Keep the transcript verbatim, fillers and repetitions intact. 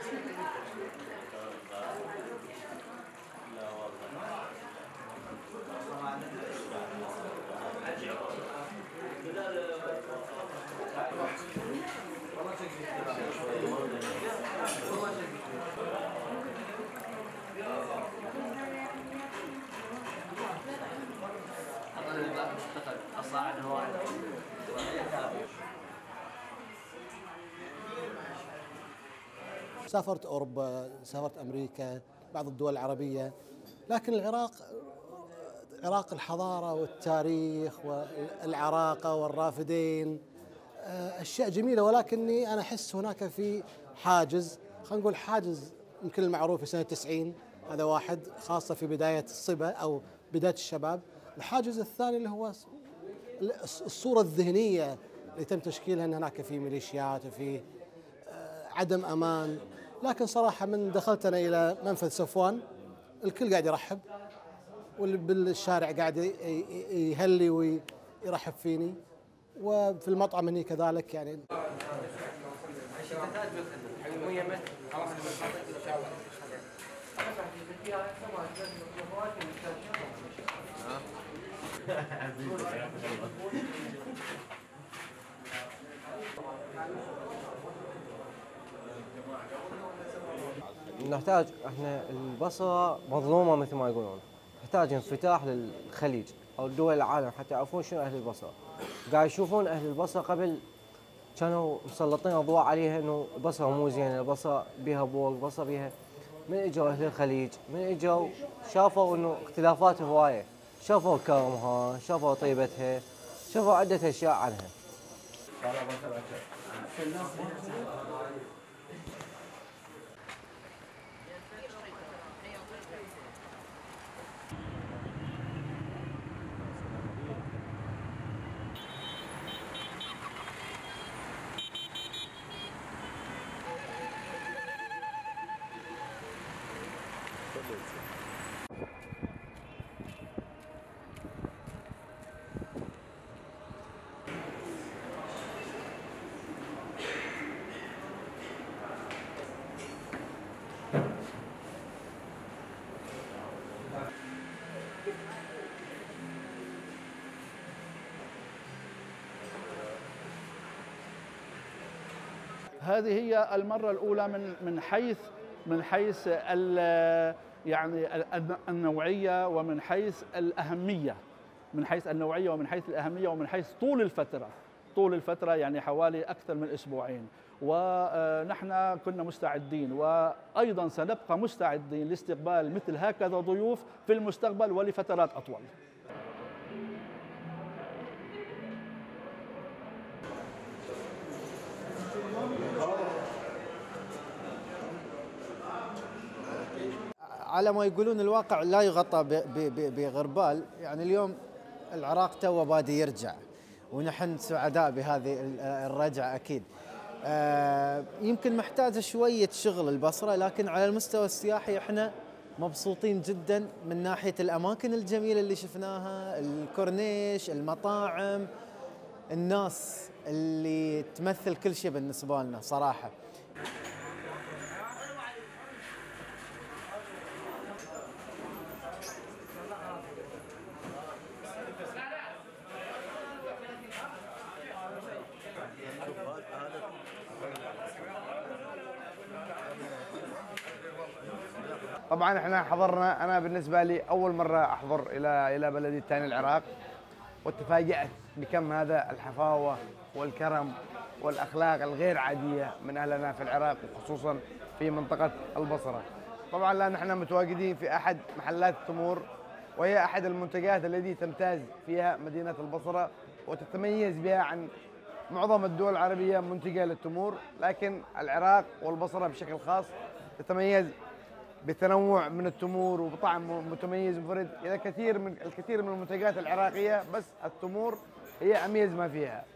سافرت أوروبا، سافرت أمريكا، بعض الدول العربية، لكن العراق عراق الحضارة والتاريخ والعراقة والرافدين أشياء جميلة، ولكني أنا أحس هناك في حاجز، خلينا نقول حاجز يمكن المعروف في سنة تسعين، هذا واحد خاصة في بداية الصبا أو بداية الشباب. الحاجز الثاني اللي هو الصورة الذهنية اللي تم تشكيلها أن هناك في ميليشيات وفي عدم أمان. لكن صراحة من دخلت أنا إلى منفذ صفوان الكل قاعد يرحب، واللي بالشارع قاعد يهلي ويرحب فيني، وفي المطعم هني كذلك يعني. نحتاج احنا البصره مظلومه مثل ما يقولون، نحتاج انفتاح للخليج او دول العالم حتى يعرفون شنو اهل البصره. قاعد يشوفون اهل البصره قبل كانوا مسلطين اضواء عليها انه البصره مو زينه، البصره بيها بوق، البصره بيها. من اجوا اهل الخليج، من اجوا شافوا انه اختلافات هوايه، شافوا كرمها، شافوا طيبتها، شافوا عده اشياء عنها. هذه هي المرة الأولى من من حيث من حيث يعني النوعية ومن حيث الأهمية، من حيث النوعية ومن حيث الأهمية ومن حيث طول الفترة، طول الفترة يعني حوالي أكثر من أسبوعين، ونحن كنا مستعدين وأيضا سنبقى مستعدين لاستقبال مثل هكذا ضيوف في المستقبل ولفترات أطول. على ما يقولون الواقع لا يغطى بغربال، يعني اليوم العراق تو بادي يرجع ونحن سعداء بهذه الرجعة أكيد. يمكن محتاجة شوية شغل البصرة، لكن على المستوى السياحي احنا مبسوطين جدا من ناحية الأماكن الجميلة اللي شفناها، الكورنيش، المطاعم، الناس اللي تمثل كل شيء بالنسبة لنا صراحة. طبعا احنا حضرنا، انا بالنسبه لي اول مره احضر الى الى بلدي الثاني العراق، وتفاجأت بكم هذا الحفاوه والكرم والاخلاق الغير عاديه من اهلنا في العراق، وخصوصا في منطقه البصره. طبعا لا نحن متواجدين في احد محلات التمور، وهي احد المنتجات التي تمتاز فيها مدينه البصره وتتميز بها عن معظم الدول العربيه منتجه للتمور، لكن العراق والبصره بشكل خاص تتميز بتنوع من التمور وبطعم متميز مفرد. إلى كثير من الكثير من المنتجات العراقيه، بس التمور هي اميز ما فيها.